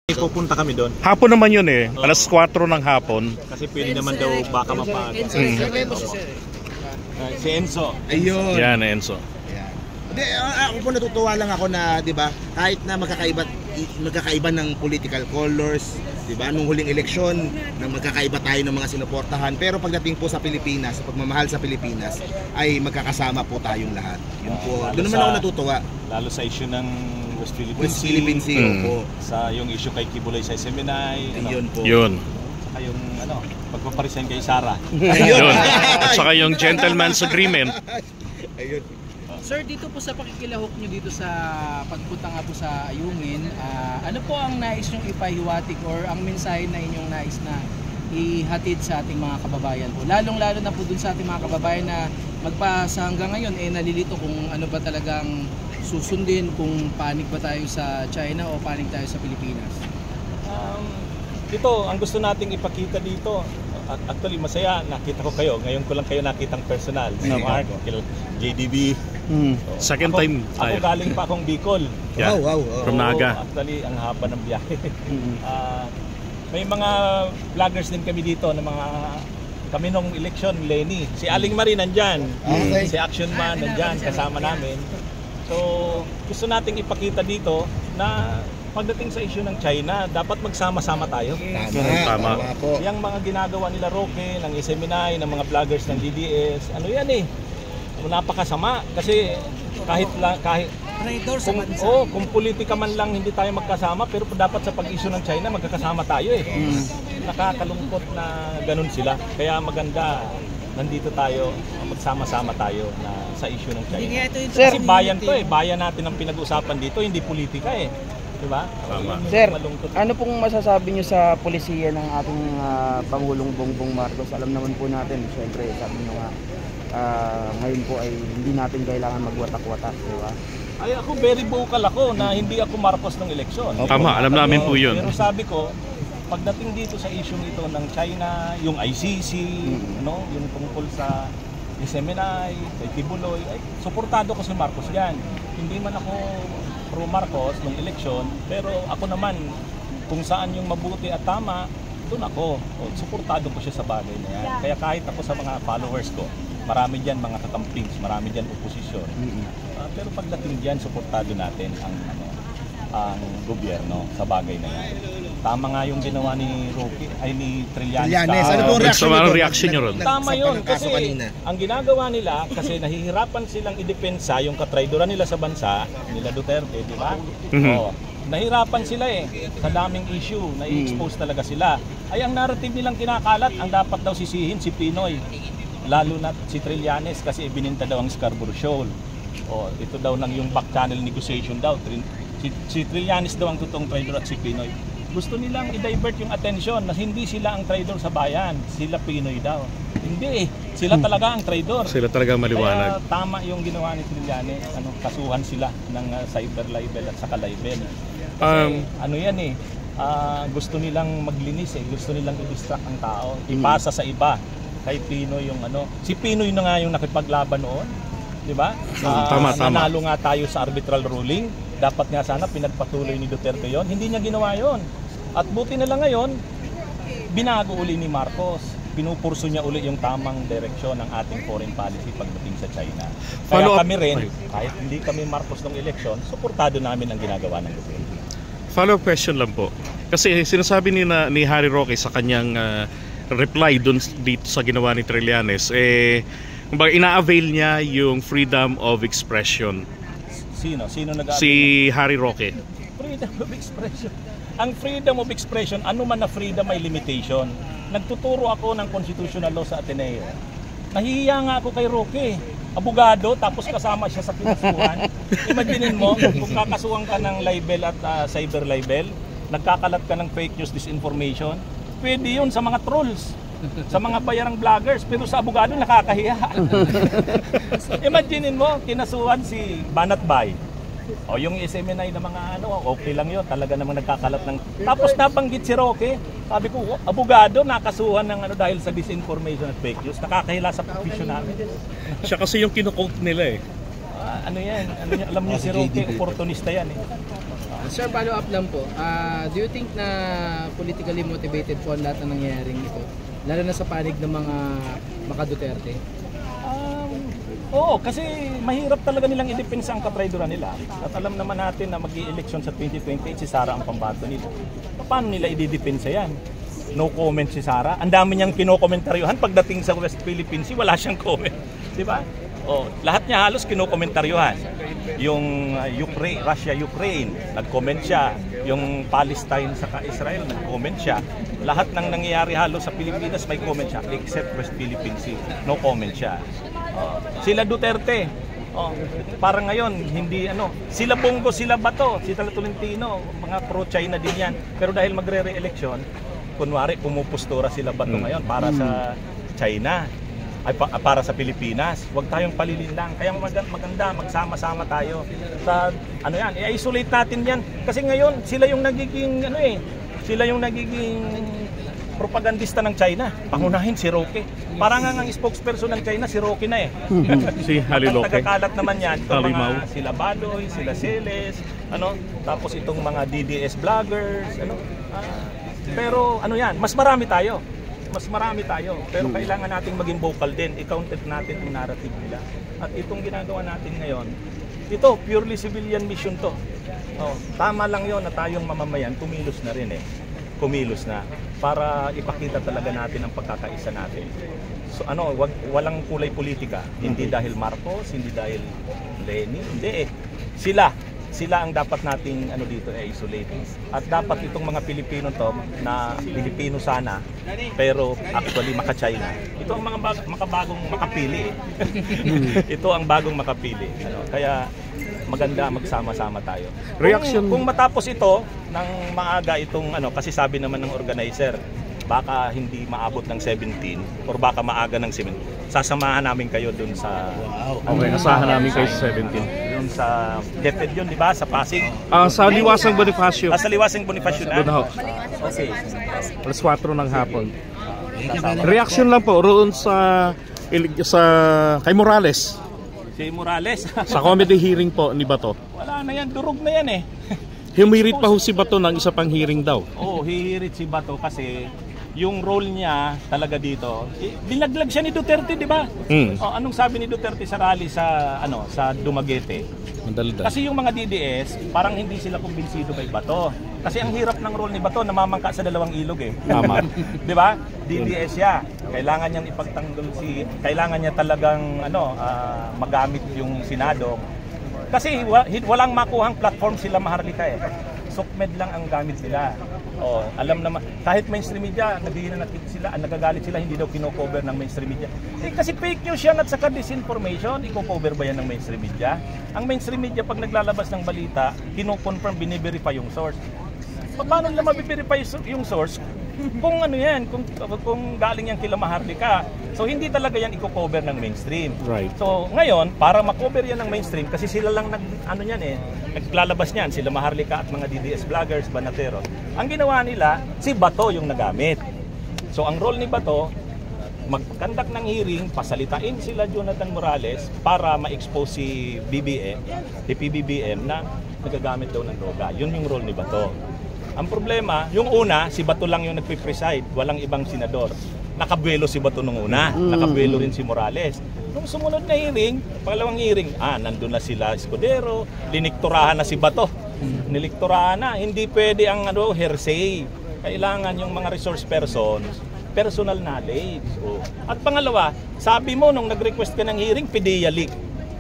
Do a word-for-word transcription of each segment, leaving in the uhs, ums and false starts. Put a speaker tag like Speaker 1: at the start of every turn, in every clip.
Speaker 1: Pupunta kami doon.
Speaker 2: Hapon naman yun eh. Oh. Alas kwatro ng hapon.
Speaker 1: Kasi pwede naman daw baka mapaaga. Mm. Uh, si Enzo.
Speaker 3: Ayun.
Speaker 2: Yan, Enzo.
Speaker 3: Yan. Hindi, ako po natutuwa lang ako na, di ba, kahit na magkakaiba, magkakaiba ng political colors, di ba, nung huling eleksyon, na magkakaiba tayo ng mga sinuportahan, pero pagdating po sa Pilipinas, sa pagmamahal sa Pilipinas, ay magkakasama po tayong lahat. Yun po. Doon naman ako natutuwa.
Speaker 1: Lalo sa issue ng West Philippine
Speaker 3: West Philippine Sea,
Speaker 1: mm. po. Sa yung issue kay Kibuloy sa S M N I.
Speaker 3: Ayun
Speaker 1: ano,
Speaker 3: po.
Speaker 2: Yun.
Speaker 1: Saka yung ano, pagpaparesign kay Sara.
Speaker 2: Ayun. At saka yung gentleman's agreement.
Speaker 3: Ayun.
Speaker 4: Sir, dito po sa pakikilahok nyo dito sa pagpunta nga po sa Ayungin, uh, ano po ang nais nyong ipahiwatig or ang mensahe na inyong nais na ihatid sa ating mga kababayan po? Lalong-lalo na po dun sa ating mga kababayan na magpasa hanggang ngayon, eh nalilito kung ano ba talagang susundin, kung panig ba tayo sa China o panig tayo sa Pilipinas.
Speaker 1: Um, dito, ang gusto nating ipakita dito, actually masaya, nakita ko kayo. Ngayon ko lang kayo nakitang personal. Si Mark, J D B.
Speaker 2: Mm. So, Second
Speaker 1: ako,
Speaker 2: time tayo.
Speaker 1: Ako galing pa akong Bicol.
Speaker 2: Yeah.
Speaker 3: Wow, wow, wow.
Speaker 2: From Naga.
Speaker 1: So, actually, ang haba ng biyahe. Mm-hmm. uh, may mga vloggers din kami dito na mga kami nung election, Lenny. Si Aling Marie nandyan. Okay. Si Action Man nandyan, kasama namin. So, gusto nating ipakita dito na pagdating sa issue ng China, dapat magsama-sama tayo.
Speaker 3: Tama,
Speaker 2: tama.
Speaker 3: tama po.
Speaker 1: Yung mga ginagawa nila Roque, ng S M N I, ng mga vloggers ng D D S, ano yan eh, napakasama. Kasi kahit lang, kahit kung, oh, kung politika man lang hindi tayo magkasama, pero dapat sa pag-issue ng China, magkakasama tayo eh. Mm. Nakakalungkot na ganun sila. Kaya maganda, nandito tayo, magsama-sama tayo na sa issue ng China. Kasi bayan to eh, bayan natin ang pinag-usapan dito, hindi politika eh. Diba?
Speaker 5: Tama. Sir, ano pong masasabi nyo sa polisiya ng ating uh, Pangulong Bongbong Marcos? Alam naman po natin, syempre, sabi nyo nga, uh, ngayon po ay hindi natin kailangan magwatak-watak, diba?
Speaker 1: Ay ako, very vocal ako na hindi ako Marcos ng eleksyon.
Speaker 2: Okay. Tama, alam namin po yun.
Speaker 1: Pero sabi ko, pagdating dito sa issue ito ng China, yung I C C, mm-hmm. no, yung tungkol sa S M N I, kay Kibuloy, ay suportado ko si Marcos yan. Hindi man ako pro Marcos ng eleksyon, pero ako naman, kung saan yung mabuti at tama, doon ako. O, suportado ko siya sa bagay na yan. Kaya kahit ako sa mga followers ko, marami dyan mga kakampings, marami dyan oposisyon. Mm-hmm. uh, pero pagdating dyan, suportado natin ang ano, ang gobyerno sa bagay na yan. Tama nga yung ginawa ni Roque, ay ni Trillanes.
Speaker 3: Trillanes. Ano pong reaction
Speaker 2: nyo
Speaker 3: ron?
Speaker 2: reaction nyo ron?
Speaker 1: Tama yun, kasi ang ginagawa nila, kasi nahihirapan silang idepensa yung katraidoran nila sa bansa, nila Duterte, di ba? Mm-hmm. O, nahirapan sila eh, sa daming issue, na-expose talaga sila. Ay ang narrative nilang kinakalat, ang dapat daw sisihin si Pinoy. Lalo na si Trillanes kasi ibininta daw ang Scarborough Shoal. O, ito daw lang yung back channel negotiation daw. Si, si Trillanes daw ang totoong traidor at si Pinoy. Gusto nilang i-divert yung attention na hindi sila ang traidor sa bayan, sila Pinoy daw. Hindi eh, sila talaga ang traidor.
Speaker 2: Sila talaga maliwanag.
Speaker 1: Kaya tama yung ginawa ni Trillanes, ano, kasuhan sila ng uh, cyber libel at saka libel. Kasi um, ano yan eh, uh, gusto nilang maglinis eh, gusto nilang i-distract ang tao, ipasa sa iba. Kay Pinoy yung ano, si Pinoy na nga yung nakipaglaban noon, di ba? Uh,
Speaker 2: tama, tama.
Speaker 1: Nanalo nga tayo sa arbitral ruling, dapat nga sana pinagpatuloy ni Duterte yon, hindi niya ginawa yon. At buti na lang ngayon, binago uli ni Marcos, pinupurso niya uli yung tamang direksyon ng ating foreign policy pagdating sa China. Kaya Follow kami rin, kahit hindi kami Marcos ng eleksyon, suportado namin ang ginagawa ng gobyerno.
Speaker 2: Follow-up question lang po. Kasi sinasabi ni, na, ni Harry Roque sa kanyang uh, reply dun dito sa ginawa ni Trillanes, eh, kumbaga ina-avail niya yung freedom of expression.
Speaker 1: Sino? Sino nag-avail?
Speaker 2: Si Harry Roque.
Speaker 1: Freedom of expression. Ang freedom of expression, ano man na freedom may limitation. Nagtuturo ako ng constitutional law sa Ateneo. Nahihiya nga ako kay Roque. Abogado, tapos kasama siya sa pinasuhan. Imaginin mo, kung kakasuhan ka ng libel at uh, cyber libel, nagkakalat ka ng fake news, disinformation, pwede yun sa mga trolls, sa mga bayarang vloggers, pero sa abogado nakakahiya. Imaginin mo, kinasuhan si Banat Bay. O yung S M N I na mga ano, okay lang yun, talaga namang nagkakalat ng... Tapos nabanggit si Roque, sabi ko, abogado, nakasuhan ng ano dahil sa disinformation at fake news, nakakahila sa profesyon namin.
Speaker 2: Siya kasi yung kinukote nila eh.
Speaker 1: Ah, ano yan, ano yan, alam niyo si Roque, opportunista yan eh.
Speaker 4: Sir, follow up lang po. Ah, do you think na politically motivated po ang lahat ng nangyayaring ito? Lalo na sa panig ng mga mga Duterte?
Speaker 1: Um, oo, kasi mahirap talaga nilang idepensa ang katrayduran nila. At alam naman natin na mag-i-election sa twenty twenty-eight si Sara ang pambato nila. Paano nila ididepensa yan? No comment si Sara. Ang dami niyang kinokomentaryuhan pagdating sa West Philippine Sea, wala siyang comment. Di ba? Oh, lahat niya halos kinokomentaryuhan. Yung uh, Ukraine, Russia-Ukraine, nag-comment siya. Yung Palestine sa Israel, nag-comment siya. Lahat ng nangyayari halos sa Pilipinas may comment siya, except West Philippine Sea. No comment siya. Oh, sila Duterte. Oh, parang ngayon, hindi ano, sila Bongo, sila Bato, sila Tolentino, mga pro-China din yan. Pero dahil magre-re-election, kunwari pumupostura sila Bato ngayon para sa China. Ay pa, para sa Pilipinas. Huwag tayong palilinlang. Kaya maganda, magsama-sama tayo sa ano yan, i-isolate natin yan. Kasi ngayon sila yung nagiging ano eh, sila yung nagiging propagandista ng China. Pangunahin si Roque. Parang nga ang spokesperson ng China si Roque na eh.
Speaker 2: Si Haliloque.
Speaker 1: Ang tagakalat naman yan, itong mga sila Badoy, sila Celes, ano, tapos itong mga D D S vloggers, ano. Ah, pero ano yan, mas marami tayo. Mas marami tayo, pero kailangan nating maging vocal din, i-counter natin ang narrative nila. At itong ginagawa natin ngayon, ito, purely civilian mission to. Oh, tama lang yon na tayong mamamayan, kumilos na rin eh. Kumilos na, para ipakita talaga natin ang pagkakaisa natin. So ano, wag, walang kulay politika, hindi dahil Marcos, hindi dahil Lenny, hindi eh. Sila, sila ang dapat nating ano dito eh, isolate. At dapat itong mga Pilipino to na Pilipino sana pero actually maka-China. Ito ang mga bag- makabagong makapili. Ito ang bagong makapili. Ano, kaya maganda magsama-sama tayo.
Speaker 2: Reaction
Speaker 1: Kung, kung matapos ito ng maaga itong ano kasi sabi naman ng organizer baka hindi maabot ng seventeen or baka maaga ng seventeen. Sasamahan namin kayo dun sa
Speaker 2: Okay, asahan namin kayo sa seventeen.
Speaker 1: Dun sa DepEd yun, di ba? Sa Pasig.
Speaker 2: Ah, sa Liwasang Bonifacio.
Speaker 1: Ah, sa Liwasang Bonifacio na?
Speaker 2: Doon ako.
Speaker 1: Okay.
Speaker 2: alas kwatro ng hapon. Reaction lang po roon sa sa kay Morales.
Speaker 1: Si Morales.
Speaker 2: Sa comedy hearing po ni Bato.
Speaker 1: Wala na yan, durog na yan eh.
Speaker 2: Humirit pa ho si Bato ng isa pang hearing daw.
Speaker 1: Oo, oh, hihirit si Bato kasi yung role niya talaga dito, eh, binaglag siya ni Duterte, di ba?
Speaker 2: Mm.
Speaker 1: Oh, anong sabi ni Duterte sa rally sa ano sa Dumaguete?
Speaker 2: Mandalda.
Speaker 1: Kasi yung mga D D S, parang hindi sila kumbinsido kay Bato. Kasi ang hirap ng role ni Bato, namamangka sa dalawang ilog eh.
Speaker 2: Tama.
Speaker 1: Di ba? D D S siya. Kailangan niyang ipagtanggol si kailangan niya talagang ano, uh, magamit yung Senado. Kasi wa, walang makuhang platform sila Maharlika eh. Sukmed lang ang gamit nila. Oh, alam naman kahit mainstream media, naghihinanakit sila, nagagalit sila hindi daw kino-cover ng mainstream media. Eh kasi fake news yan at saka disinformation, iko-cover ba yan ng mainstream media? Ang mainstream media pag naglalabas ng balita, kino-confirm, bini-verify yung source. Paano nila mabi-verify yung source? Kung ano yan, kung kung galing yan kila Maharlika. So hindi talaga yan iko-cover ng mainstream.
Speaker 2: Right.
Speaker 1: So ngayon, para ma-cover yan ng mainstream kasi sila lang nag ano yan eh, naglalabas niyan sila Maharlika at mga D D S vloggers, banatero. Ang ginawa nila, si Bato yung nagamit. So ang role ni Bato, mag-conduct ng hearing, pasalitain sila Jonathan Morales para ma-expose si B B M, si P B B M na nagagamit daw ng droga. Yun yung role ni Bato. Ang problema, yung una, si Bato lang yung nagpe-preside, walang ibang senador. Nakabuelo si Bato nung una, nakabuelo rin si Morales. Nung sumunod na hearing, pangalawang hearing, ah, nandun na sila Escudero, linikturahan na si Bato. Nilikturahan na, hindi pwede ang ano, hearsay. Kailangan yung mga resource persons, personal knowledge. Oh. At pangalawa, sabi mo nung nag-request ka ng hearing, PDEA leak.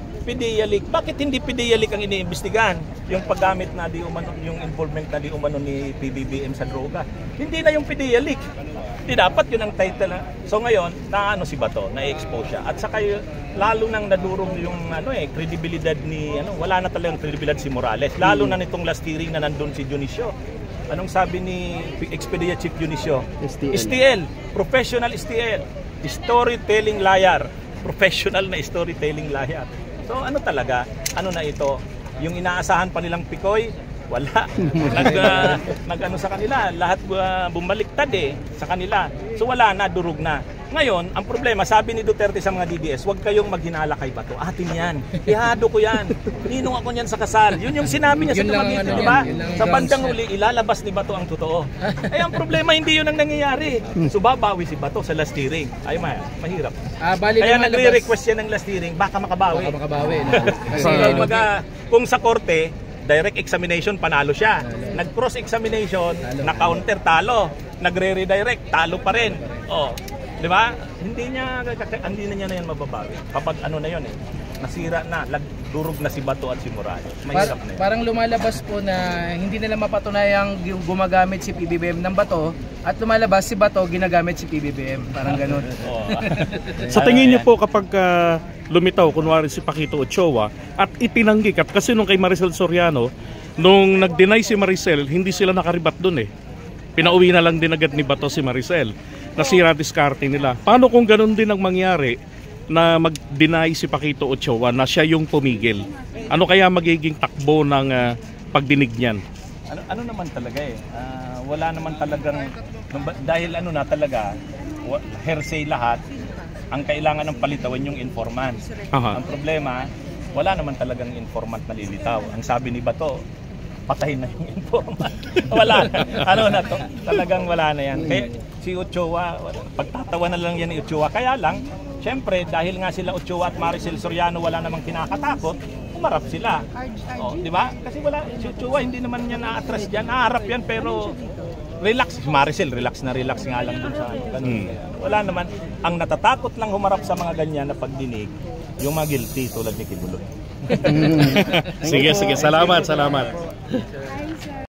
Speaker 1: PDEA leak. Bakit hindi PDEA leak ang iniimbestigahan? Yung paggamit na di umano, yung involvement na di umano ni P B B M sa droga. Hindi na yung PDEA leak. Hindi dapat yun ang title. Na. So ngayon, naano si Bato, na-expose siya. At saka lalo nang nadurong yung ano eh, kredibilidad ni ano, wala na talagang kredibilidad si Morales. Lalo na nitong last hearing na nandun si Dionisio. Anong sabi ni Expedia Chief Dionisio?
Speaker 5: S T L.
Speaker 1: S T L, professional S T L, storytelling liar, professional na storytelling liar. So ano talaga, ano na ito, yung inaasahan pa nilang pikoy, wala. Nag, uh, nag ano sa kanila, lahat uh, bumaliktad eh sa kanila. So wala na, durog na. Ngayon, ang problema, sabi ni Duterte sa mga D D S, huwag kayong maghinala kay Bato. Atin yan. Ihado ko yan. Ninong ako niyan sa kasal. Yun yung sinabi niya sa
Speaker 4: Yun lang ang
Speaker 1: Dumaguete,
Speaker 4: ano
Speaker 1: di ba?
Speaker 4: yan, yun lang ang
Speaker 1: Sa bandang
Speaker 4: grounds
Speaker 1: huli, ilalabas ni Bato ang totoo. Ay, ang problema, hindi yun ang nangyayari. So, babawi si Bato sa last hearing. Ay, ma mahirap.
Speaker 4: Ah, bali
Speaker 1: Kaya
Speaker 4: lumalabas-
Speaker 1: nagre-request yan ng last hearing, baka makabawi.
Speaker 4: Baka makabawi. No? Kasi
Speaker 1: So,
Speaker 4: ano,
Speaker 1: maga, kung sa korte, direct examination, panalo siya. Nag-cross examination, na-counter, talo. Nagre-redirect, talo pa rin. Oh, di ba? Hindi niya, hindi na niya na yan mababawi. Kapag ano na yun eh, nasira na, durog na si Bato at si Morales.
Speaker 4: par-
Speaker 1: Mahirap na yun.
Speaker 4: parang lumalabas po na hindi nila mapatunayang gu- gumagamit si P B B M ng Bato at lumalabas si Bato ginagamit si P B B M. Parang ganun.
Speaker 1: Oh.
Speaker 2: Sa tingin niyo po kapag ah, lumitaw, kunwari si Paquito Ochoa, at itinanggi ka, kasi nung kay Maricel Soriano, nung nag-deny si Maricel, hindi sila nakaribat dun eh. Pinauwi na lang din agad ni Bato si Maricel. Nasira diskarte nila. Paano kung ganun din ang mangyari na mag-deny si Paquito Ochoa na siya yung pumigil? Ano kaya magiging takbo ng ah, pagdinig niyan?
Speaker 1: Ano, ano naman talaga eh, ah, wala naman talagang, dahil ano na talaga, wa- hearsay lahat, ang kailangan ng palitawan yung informant.
Speaker 2: Aha.
Speaker 1: Ang problema, wala naman talagang informant na lilitaw. Ang sabi ni Bato, patay na yung informant. Wala na. Ano na to? Talagang wala na yan. Kaya si Ochoa, pagtatawa na lang yan ni Ochoa. Kaya lang, syempre, dahil nga sila Ochoa at Maricel Soriano wala namang kinakatakot, umarap sila. Oh, di ba? Kasi wala, si Ochoa hindi naman niya na-atras diyan. Naharap yan pero relax. Si Maricel, relax na relax nga lang dun sa ganun. Kaya wala naman. Ang natatakot lang humarap sa mga ganyan na pagdinig, yung mga guilty tulad ni Kibuloy.
Speaker 2: Sige, sige. Salamat, salamat.